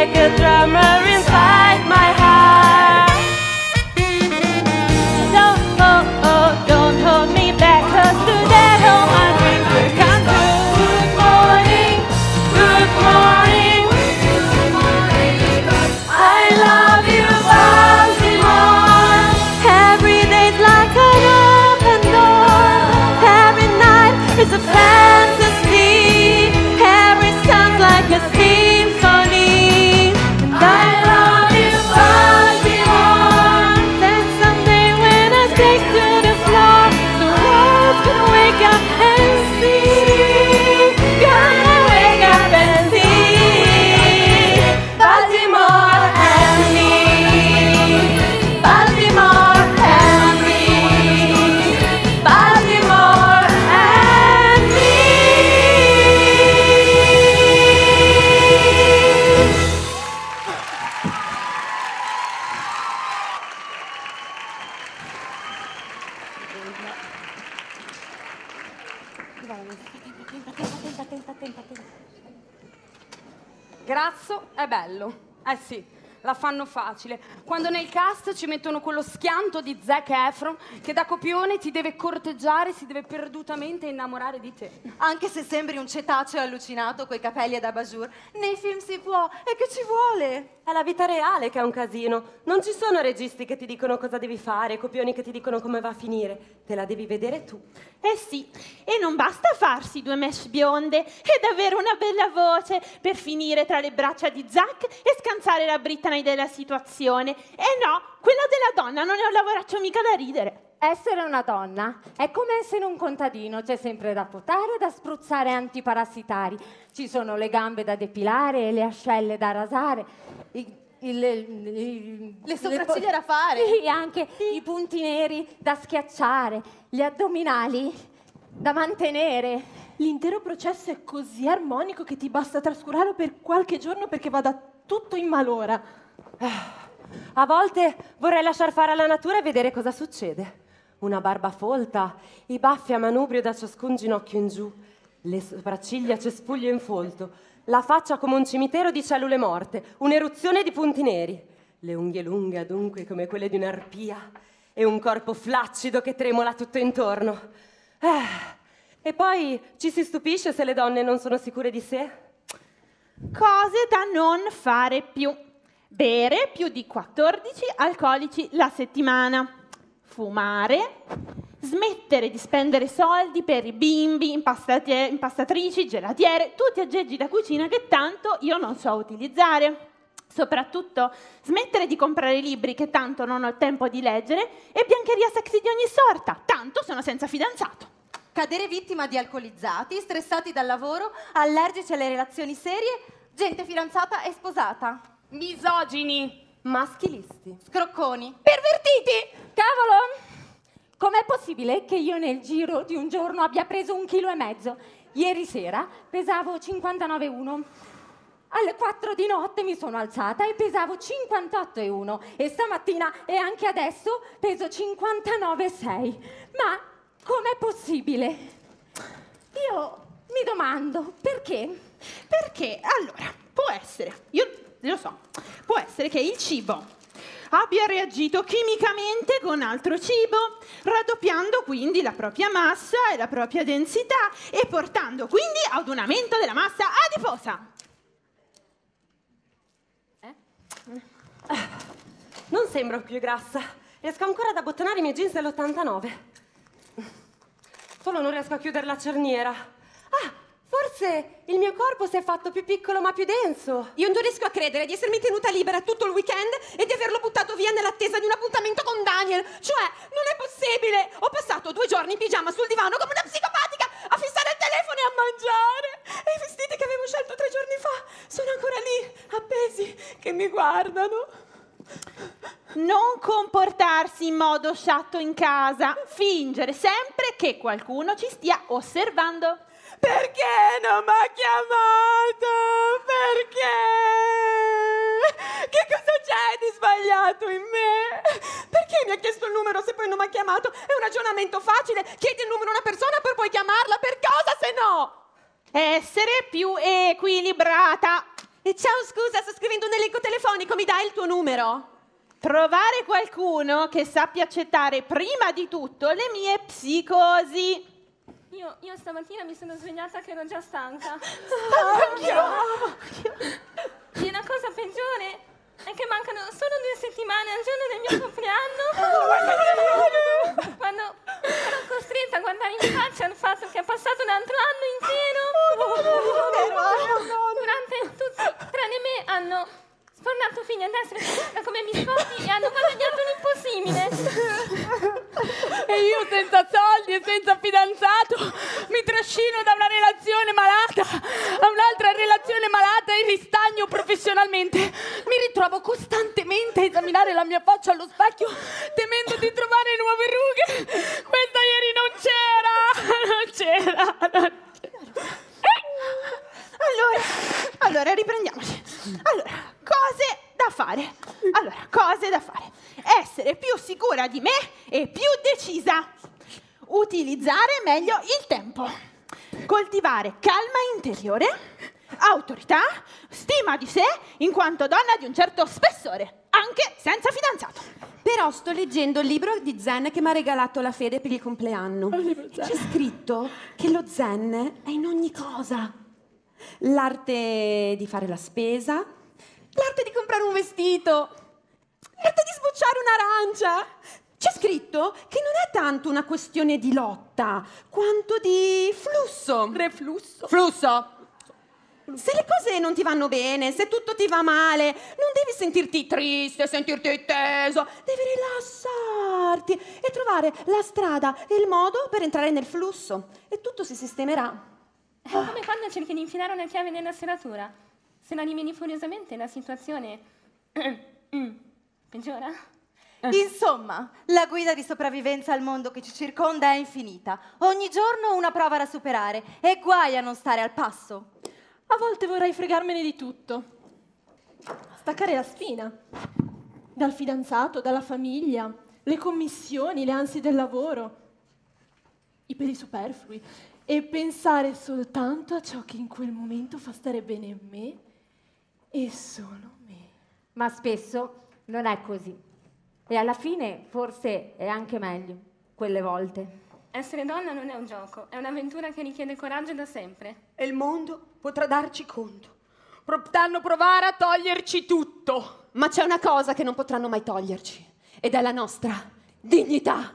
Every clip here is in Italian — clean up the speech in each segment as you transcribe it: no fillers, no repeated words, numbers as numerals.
like a drummer inside my heart. Don't hold me back, 'cause today all my dreams will come true. Good morning, good morning, I love you, Baltimore. Every day's like an open door, every night is a fantasy, every sound's like a symphony. And I love you, Baltimore. Then someday when I take to the floor, the world's gonna wake up and see, gonna wake up and see Baltimore and me, Baltimore and me, Baltimore and me. Grasso è bello. Eh sì, la fanno facile. Quando nel cast ci mettono quello schianto di Zac Efron che da copione ti deve corteggiare, si deve perdutamente innamorare di te. Anche se sembri un cetaceo allucinato coi capelli ad abajur, nei film si può, e che ci vuole? È la vita reale che è un casino. Non ci sono registi che ti dicono cosa devi fare, copioni che ti dicono come va a finire. Te la devi vedere tu. Eh sì, e non basta farsi 2 mesh bionde ed avere una bella voce per finire tra le braccia di Zac e scansare la Britney della situazione. E no, quella della donna non è un lavoraccio mica da ridere. Essere una donna è come essere un contadino, c'è sempre da potare e da spruzzare antiparassitari. Ci sono le gambe da depilare e le ascelle da rasare. Le sopracciglia da fare. Sì, anche i punti neri da schiacciare, gli addominali da mantenere. L'intero processo è così armonico che ti basta trascurarlo per qualche giorno perché vada tutto in malora. A volte vorrei lasciar fare alla natura e vedere cosa succede. Una barba folta, i baffi a manubrio da ciascun ginocchio in giù, le sopracciglia a cespuglio in folto, la faccia come un cimitero di cellule morte, un'eruzione di punti neri, le unghie lunghe adunque come quelle di un'arpia e un corpo flaccido che tremola tutto intorno. E poi ci si stupisce se le donne non sono sicure di sé. Cose da non fare più. Bere più di 14 alcolici la settimana. Fumare. Smettere di spendere soldi per i bimbi, impastatrici, gelatiere, tutti aggeggi da cucina che tanto io non so utilizzare. Soprattutto smettere di comprare libri che tanto non ho il tempo di leggere e biancheria sexy di ogni sorta, tanto sono senza fidanzato. Cadere vittima di alcolizzati, stressati dal lavoro, allergici alle relazioni serie, gente fidanzata e sposata. Misogini, Maschilisti. Scrocconi. Pervertiti! Cavolo! Com'è possibile che io nel giro di un giorno abbia preso 1,5 kg? Ieri sera pesavo 59,1. Alle 4 di notte mi sono alzata e pesavo 58,1. E stamattina e anche adesso peso 59,6. Ma com'è possibile? Io mi domando perché? Perché, allora, può essere, io lo so, può essere che il cibo abbia reagito chimicamente con altro cibo, raddoppiando quindi la propria massa e la propria densità e portando quindi ad un aumento della massa adiposa. Non sembro più grassa. Riesco ancora ad abbottonare i miei jeans dell'89. Solo non riesco a chiudere la cerniera. Forse il mio corpo si è fatto più piccolo ma più denso. Io non riesco a credere di essermi tenuta libera tutto il weekend e di averlo buttato via nell'attesa di un appuntamento con Daniel. Cioè, non è possibile! Ho passato 2 giorni in pigiama sul divano come una psicopatica a fissare il telefono e a mangiare. E i vestiti che avevo scelto 3 giorni fa sono ancora lì, appesi, che mi guardano. Non comportarsi in modo sciatto in casa, fingere sempre che qualcuno ci stia osservando. Perché non mi ha chiamato? Perché? Che cosa c'è di sbagliato in me? Perché mi ha chiesto il numero se poi non mi ha chiamato? È un ragionamento facile. Chiedi il numero a una persona per poi chiamarla. Per cosa se no? Essere più equilibrata. E ciao, scusa, sto scrivendo un elenco telefonico, mi dai il tuo numero? Trovare qualcuno che sappia accettare prima di tutto le mie psicosi. Io stamattina mi sono svegliata che ero già stanca. E la cosa peggiore è che mancano solo 2 settimane al giorno del mio compleanno. Quando ero costretta a guardare in faccia il fatto che è passato un altro anno intero. Durante tutti, tranne me, hanno sfornato figli a destra e a sinistra come biscotti e hanno guadagnato l'impossibile. E io senza soldi e senza fidanzato mi trascino da una relazione malata a un'altra relazione malata e ristagno professionalmente. Mi ritrovo costantemente a esaminare la mia faccia allo specchio temendo di trovare nuove rughe. Questa ieri non c'era. Allora, riprendiamoci. Allora, cose da fare. Essere più sicura di me e più decisa. Utilizzare meglio il tempo. Coltivare calma interiore, autorità, stima di sé in quanto donna di un certo spessore, anche senza fidanzato. Però sto leggendo il libro di zen che mi ha regalato la Fede per il compleanno. C'è scritto che lo zen è in ogni cosa. L'arte di fare la spesa, l'arte di comprare un vestito, l'arte di sbucciare un'arancia. C'è scritto che non è tanto una questione di lotta, quanto di flusso. Reflusso. Flusso. Se le cose non ti vanno bene, se tutto ti va male, non devi sentirti triste, sentirti teso, devi rilassarti e trovare la strada e il modo per entrare nel flusso e tutto si sistemerà. È come quando cerchi di infilare una chiave nella serratura. Se la rimeni furiosamente, la situazione peggiora. Insomma, la guida di sopravvivenza al mondo che ci circonda è infinita. Ogni giorno una prova da superare e guai a non stare al passo. A volte vorrei fregarmene di tutto. Staccare la spina. Dal fidanzato, dalla famiglia, le commissioni, le ansie del lavoro, i peli superflui. E pensare soltanto a ciò che in quel momento fa stare bene me e solo me. Ma spesso non è così. E alla fine forse è anche meglio, quelle volte. Essere donna non è un gioco, è un'avventura che richiede coraggio da sempre. E il mondo potrà darci conto. Potranno provare a toglierci tutto. Ma c'è una cosa che non potranno mai toglierci ed è la nostra dignità.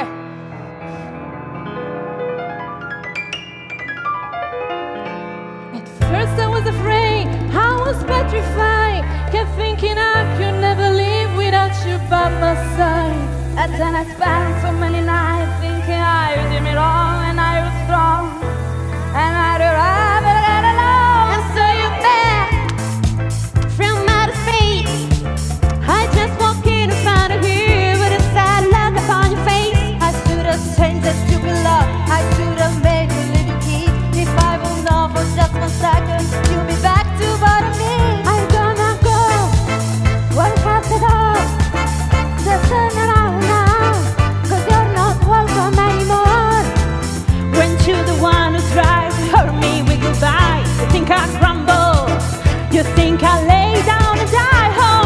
First I was afraid, I was petrified, kept thinking I could never live without you by my side. And then I spent so many nights thinking I did me wrong and I was strong. And I'd rather get alone. And so you're there, from outer space. I just walk in and found you here with a sad look upon your face. I should have changed that stupid love. I should have made you live your key. If I will know for just 1 second, you'll be back to bother me. I'm gonna go, what has it all? Just turn around now, 'cause you're not welcome anymore. When you're the one who tries to hurt me with goodbye, you think I crumble, you think I lay down and die.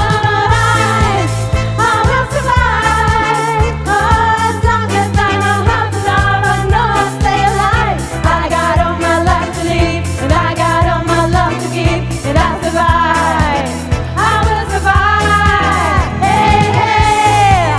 I will survive, oh, as long as I know how to love, I know I'll stay alive. I got all my life to live, and I got all my love to give, and I'll survive, I will survive, hey, hey.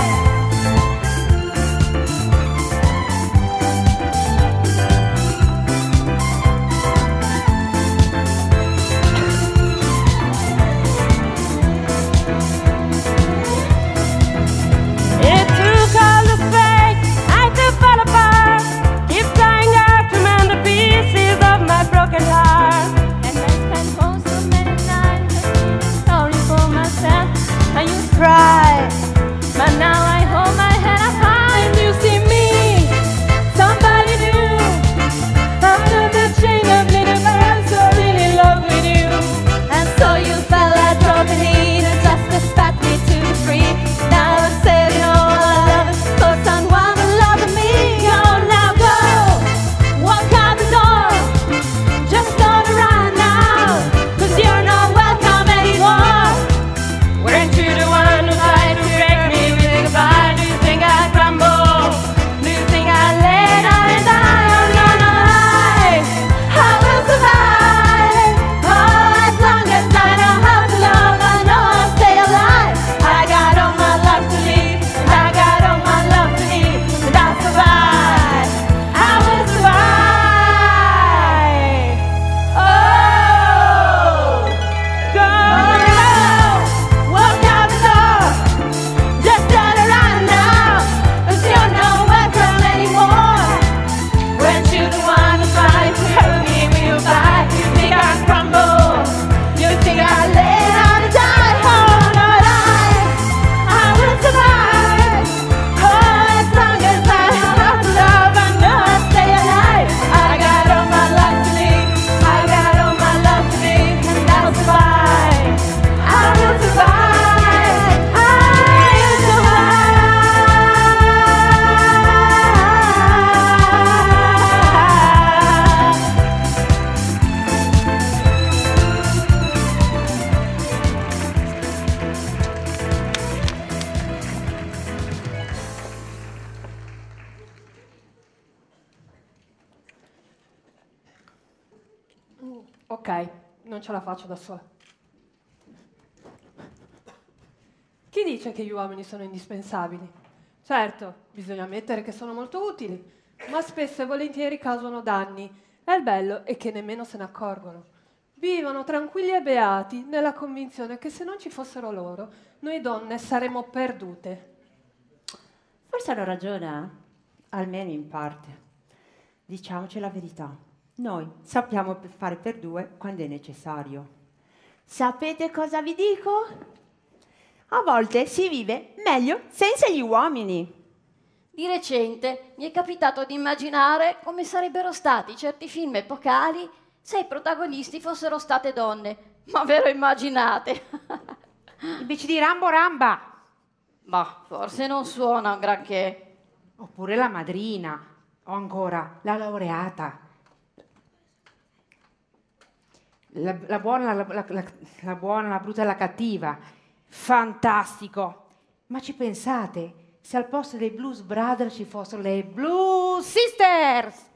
Ok, non ce la faccio da sola. Chi dice che gli uomini sono indispensabili? Certo, bisogna ammettere che sono molto utili, ma spesso e volentieri causano danni. E il bello è che nemmeno se ne accorgono. Vivono tranquilli e beati nella convinzione che se non ci fossero loro, noi donne saremmo perdute. Forse hanno ragione, almeno in parte. Diciamoci la verità. Noi sappiamo fare per due quando è necessario. Sapete cosa vi dico? A volte si vive meglio senza gli uomini. Di recente mi è capitato di immaginare come sarebbero stati certi film epocali se i protagonisti fossero state donne. Ma ve lo immaginate? Invece di Rambo Ramba. Ma forse non suona un granché. Oppure la madrina. O ancora la laureata. La buona, la buona, la brutta e la cattiva. Fantastico. Ma ci pensate, se al posto dei Blues Brothers ci fossero le Blues Sisters?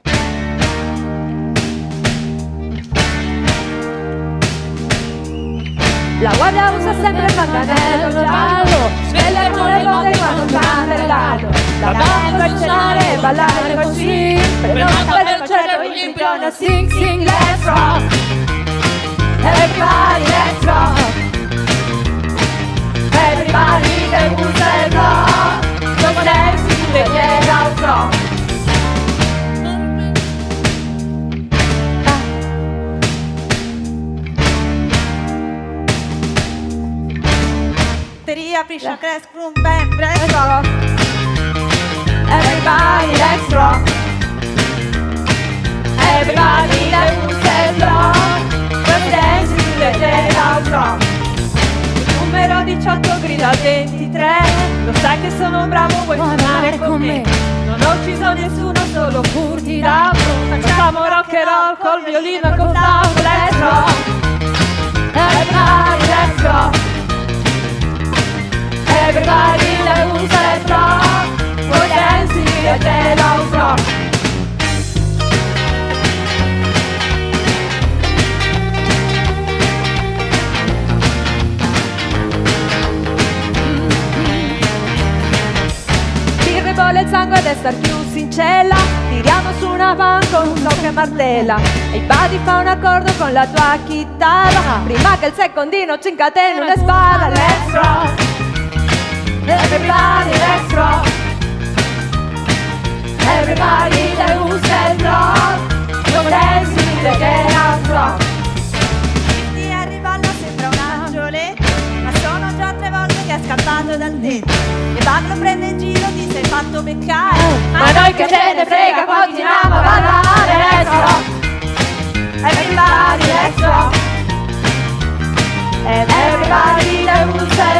La guardia usa sempre il pantanello giallo, svegliano le donne quando canta il gallo. La donna può suonare e ballare con swing, per non fare il concerto in bisogna sing sing let's rock. Everybody let's rock. Everybody that moves and rock. Don't dance to the get out rock. Aprisce cresco un ben presto. Everybody let's rock. Everybody let's rock. Let's dance to the get out rock. Il numero 18 grida al 23. Lo sai che sono bravo, vuoi suonare con me? Non ho ucciso nessuno, solo furti da facciamo rock and roll col violino e col tavolo. Let's rock. Everybody let's rock. Everybody that moves and rock. We're dancing the dead of rock. Birre bolle il sangue ed è star chiusi in cella. Tiriamo su una van con un tocco e martella. E il buddy fa un accordo con la tua chitarra. Prima che il secondino ci incateni una spalla. Let's rock. Everybody let's rock. Everybody that moves and rock. Don't dance to the get out rock. Ti arriva alla sembra un angioletto, ma sono già 3 volte che è scappato dal tetto. E Bug lo prende in giro, ti sei fatto beccare. Ma noi che ce ne frega, continuiamo a ballare. Let's rock. Everybody let's rock. Everybody that moves and